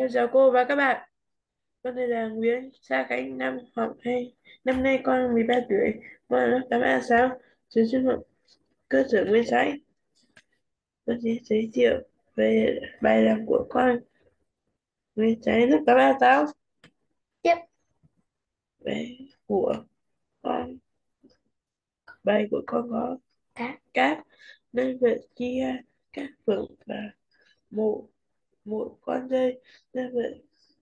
Chào cô và các bạn. Con tên là Nguyễn Sa Khánh, năm nay con 13 tuổi, con là lớp 8A6, trường trung học cơ sở Nguyễn Trãi. Con sẽ giới thiệu về bài làm của con. Nguyễn Trãi lớp 8A6. Tiếp. Bài của con, bài của con có các nhân vật chia các phượng và một một con rơi. Nhân vật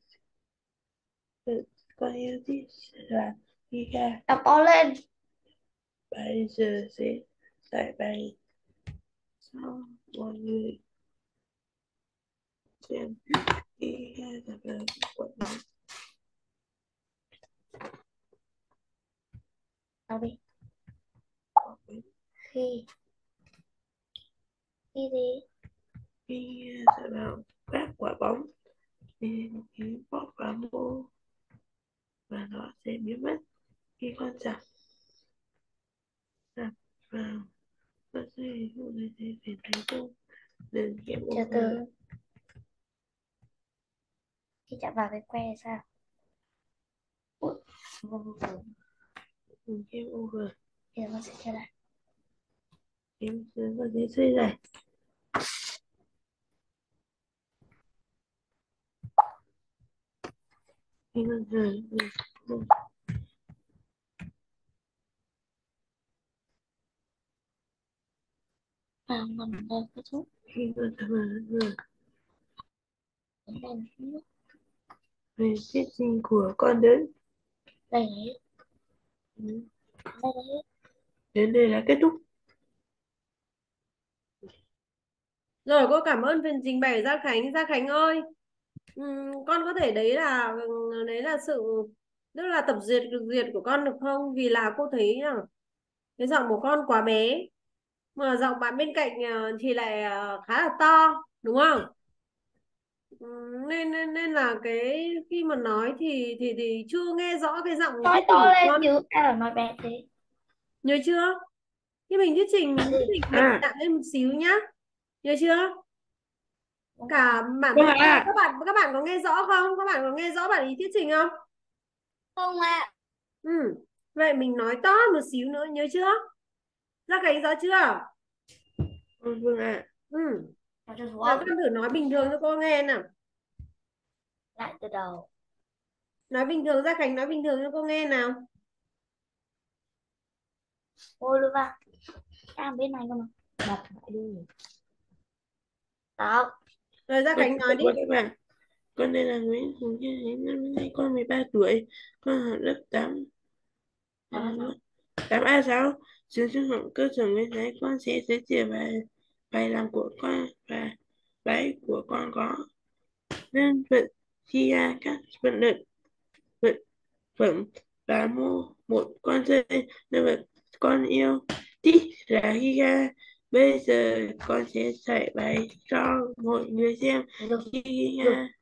con yêu thích là Giga. Đọc to lên. Bây giờ sẽ giải bài cho mọi người xem khi tập hợp của nó. Đọc đi. Khi khi gì? Khi tập hợp các quả bóng nên khi bỏ vào mô và nó sẽ biến mất khi con chạm vào. Nó sẽ không thể tìm thấy đâu nên game Từ over. từ. Khi chạm vào cái que thì sao? Ui, Game over. thì nó sẽ trở lại. Em sẽ có thể xây lại. Khi con rời Nằm đây cái thuốc khi con tập hợp đèn nước. về tiết sinh của con đến. Đây đấy. Đây đấy. Đến đây là kết thúc. Rồi cô cảm ơn phần trình bày của Gia Khánh. Gia Khánh ơi, con có thể đấy là sự tức là tập duyệt của con được không? Vì là cô thấy là cái giọng của con quá bé mà giọng bạn bên cạnh thì lại khá là to, đúng không? Nên là cái khi mà nói thì chưa nghe rõ cái giọng thuyết Nói trình to của lên con. chứ. Ai bảo nói bé thế? Nhớ chưa? Khi mình thuyết trình mạnh À, dạn lên một xíu nhá. Nhớ chưa? Đúng ạ. Cả bản vâng thân ạ. các bạn có nghe rõ không? Các bạn có nghe rõ bản ý thuyết trình không? Không ạ. Ừ. Vậy mình nói to một xíu nữa, nhớ chưa? Ra cái rõ chưa? Vâng ạ. Ừ. Nói cho Nào xuống. con thử nói bình thường cho cô nghe nào. Lại từ đầu. Nói bình thường, Gia Khánh nói bình thường cho cô nghe nào. Ôi luôn vào. Đang bên này cơ mà. Đập lại đi. Đó. Rồi Gia Vâng, Khánh nói đi. các bạn. Con đây là Nguyễn Hùng Nhân, năm nay con 13 tuổi, con học lớp 8, Đó. 8A6, trường trung học cơ sở Nguyễn Thái. Con sẽ giới thiệu bài bài làm của con và bài của con có đơn vận chia các vận động vận phẩm và một con rơi. Nhân vật con yêu thích là Giga. Bây giờ con sẽ dạy bài cho mọi người xem. Được. Được. Giga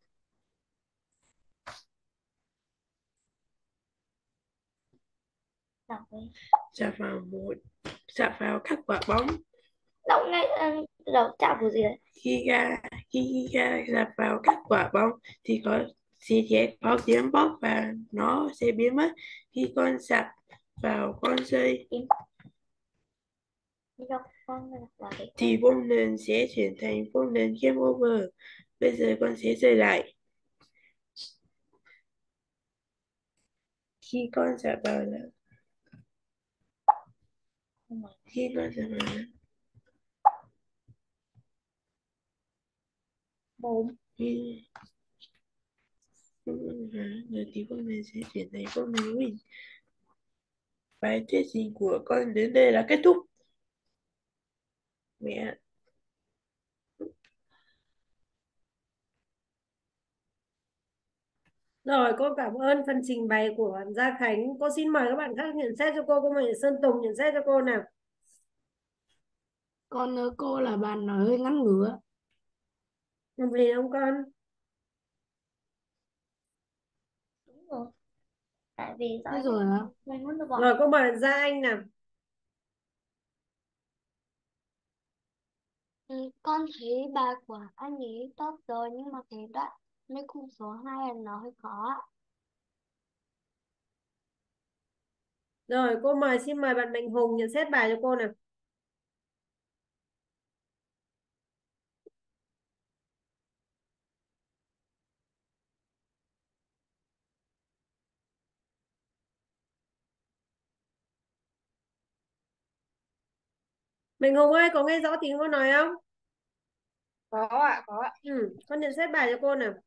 Đọc đi. chạm vào chạm vào các quả bóng. Đọc ngay từ đầu chạm của gì đấy? Khi ga dạt vào các quả bóng thì sẽ có tiếng bóp và nó sẽ biến mất khi con dạt vào con dây. Im. Đi đâu con đọc vào cái que. Thì vuông nền sẽ chuyển thành vuông nền game over. Bây giờ con sẽ rơi lại. Khi con dạt vào là Không nói. khi con dạt vào Bốn. khi rồi thì vuông nền sẽ chuyển thành vuông nền win. Bài thuyết trình của con đến đây là kết thúc. Mẹ. Rồi cô cảm ơn phần trình bày của Gia Khánh. Cô xin mời các bạn khác nhận xét cho cô. Cô mời Sơn Tùng nhận xét cho cô nào. Cô là bạn nói hơi ngắn ngủa. Làm gì không con? Đúng rồi. Tại vì rõ Thế nhất rồi hả? mình muốn được gọi. Rồi cô mời Gia Anh nào. Con thấy bài của anh ấy tốt rồi nhưng mà cái đoạn Mấy khung số 2 là nó hơi khó. Rồi cô xin mời bạn Mạnh Hùng nhận xét bài cho cô nào. Mạnh Hùng ơi, có nghe rõ tiếng cô nói không? Có ạ, có ạ. Con nhận xét bài cho cô nào.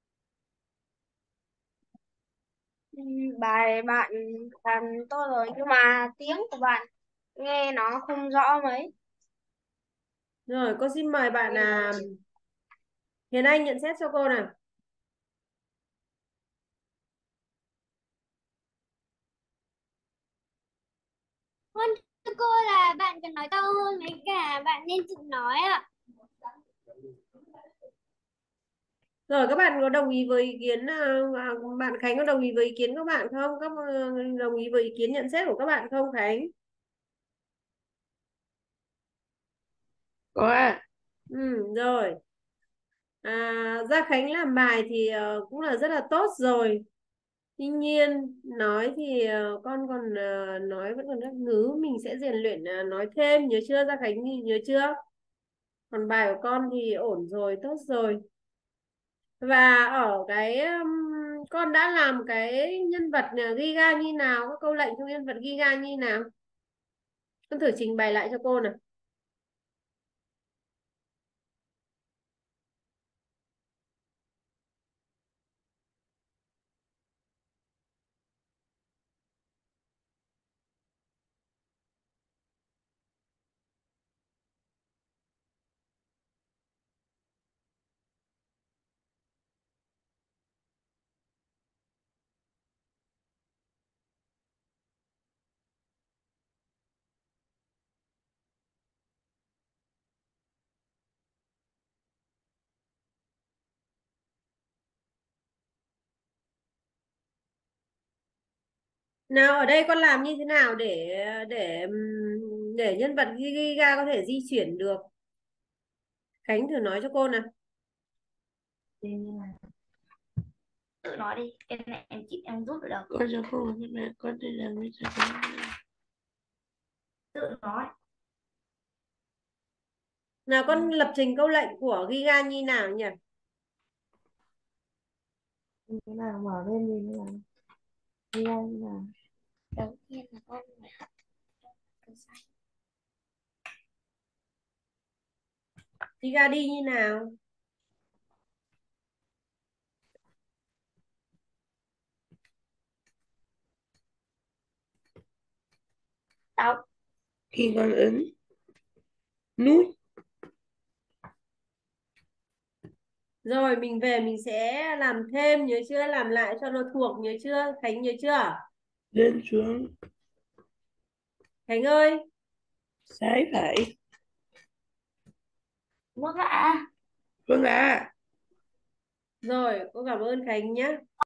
Bài bạn làm tốt rồi nhưng mà tiếng của bạn nghe nó không rõ mấy. Rồi cô xin mời bạn Hiền Anh nhận xét cho cô nào. Con thưa cô là bạn cần nói to hơn mấy cả bạn nên tự nói ạ. Rồi các bạn có đồng ý với ý kiến bạn Khánh có đồng ý với ý kiến các bạn không? Các đồng ý với ý kiến nhận xét của các bạn không Khánh? Có ạ. Rồi. Gia Khánh làm bài thì cũng là rất là tốt rồi. Tuy nhiên nói thì con còn nói vẫn còn các ngứ, mình sẽ rèn luyện nói thêm, nhớ chưa Gia Khánh, nhớ chưa? Còn bài của con thì ổn rồi, tốt rồi. Và ở cái con đã làm cái nhân vật Giga như nào, các câu lệnh trong nhân vật Giga như nào? Con thử trình bày lại cho cô nào. Nào ở đây con làm như thế nào để nhân vật Giga có thể di chuyển được? Khánh thử nói cho cô nào. Tự nói đi, em này em chịu em giúp được đâu. Con sẽ không làm mẹ con đi làm với thầy con. Tự nói. Nào con lập trình câu lệnh của Giga như nào nhỉ? Cái nào mở lên nhìn nào. Đi ra như nào. Đầu tiên là con phải học từ sai. Giga đi như nào? Đọc. Khi con ấn nút Rồi mình về mình sẽ làm thêm, nhớ chưa? Làm lại cho nó thuộc, nhớ chưa? Khánh nhớ chưa? lên xuống Khánh ơi. trái phải. Vâng ạ. Vâng ạ. Rồi cô cảm ơn Khánh nhé.